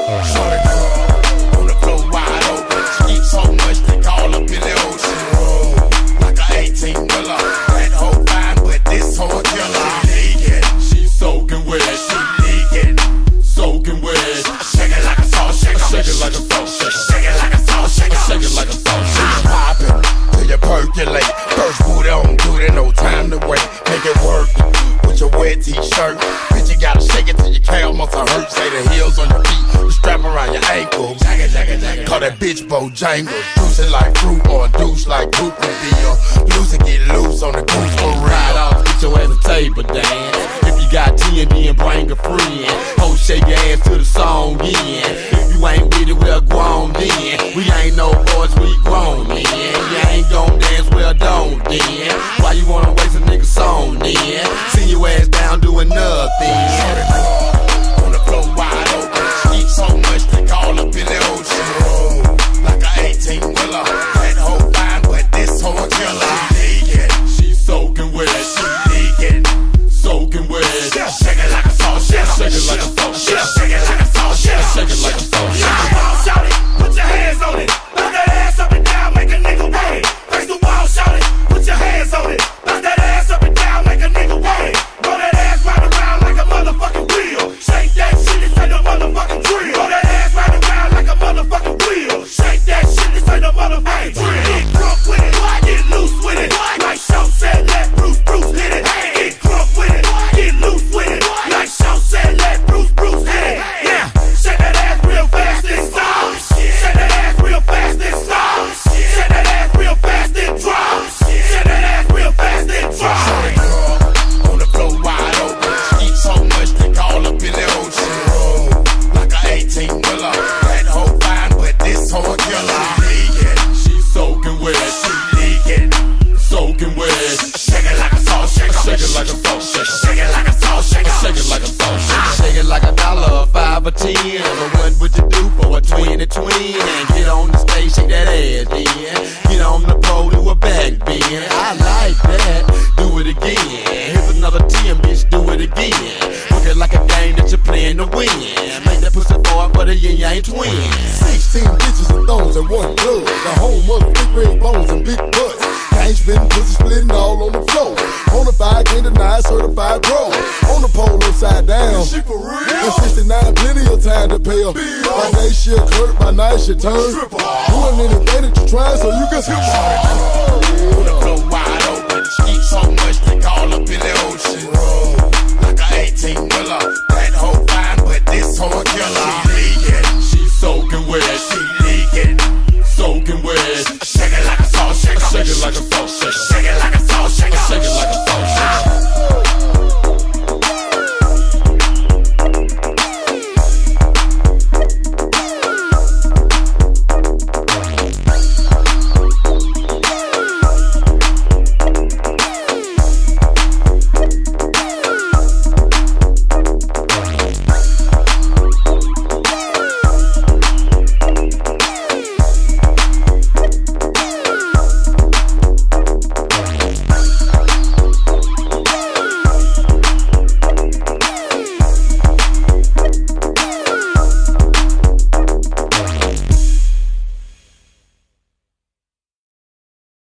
Shorty on the floor wide open. She eat so much they call up in the ocean. Like a 18-wheeler. That hoe fine, but this hoe a killer. She leaking, she soaking wet. She leaking, soaking wet. Shake it like a salt shaker. Shake it like a salt shaker. Shake it like a salt shaker. Shake it like a salt shaker. Poppin' till you percolate. First booty on duty, no time to wait. Make it work with your wet t-shirt. Bitch, you gotta shake it till your calf muscle hurt. Say the heels on your feet, the strap around your ankle. Call that bitch Bojangles. Juice it like fruit or a douche like Goop and deal. Loose and get loose on the goose for real. Ride off, get your ass a table dance. If you got TND and bring a friend. Ho, shake your ass to the song in. If you ain't with it, we're grown then. We ain't no boys, we grown then. You ain't gon' dance, well don't then. Why you wanna waste a nigga song then? See your ass down doing nothing. On the floor wide open. She eat so much they call up in the ocean. Like a 18-wheeler. That hoe fine, but this hoe a killer. She leaking, she soaking wet. She leaking, soaking wet. Shake it like a salt shaker. Shake it like a salt shaker. Shake it like a salt shaker. Shake it like a salt shaker. Shout it, put your hands on it. Bounce that ass up and down, make a nigga wait. Face the wall, shout it, put your hands on it. Bounce that ass up and down, make a nigga wait. Roll that ass right around like a motherfucking wheel. Shake that shit, this ain't no motherfucking drill. Roll that ass right around like a motherfucking wheel. Shake that shit, this ain't no motherfucking drill. Get drunk with it, get loose with it. Like Shaw said, let Bruce hit it. Get drunk with it, get loose with it. Like Shaw said, let Bruce hit it. Yeah, shake that ass real fast and stop. Shake that ass real fast and stop. Shake that ass real fast and drop. Shake that ass real fast and drop. On the floor wide open. She eat so much they call up in the ocean. Like a 18-wheeler. That hoe fine, but this hoe a killer. She leaking, she soaking wet. She leaking, soaking wet. Shake it like a salt shaker. Shake it like a salt shaker. Shake it like a salt shaker. Shake it like a salt shaker. Shake it like $1, 5 or 10. But what would you do for a 20 twin? Get on the stage, shake that ass then. Get on the pole, do a back bend. I like that. Do it again. Here's another 10, bitch. Do it again. Look it like a game that you're playing to win. Make that pussy forward for the yin-yang twins. 16 bitches and thongs and one glove. The home of big red bones and big butts. Gang spitting, pussy splitting all on the floor. Bonafide, can't deny, certified pro. On the pole upside down. She for real. In 69, plenty of time to pay her. By day she'll clerk, by night she'll turn. Doing anything that you try so you can skip her. On the floor wide open. She eat so much they call up in the ocean. Like a 18-wheeler. That hoe fine, but this hoe a killer.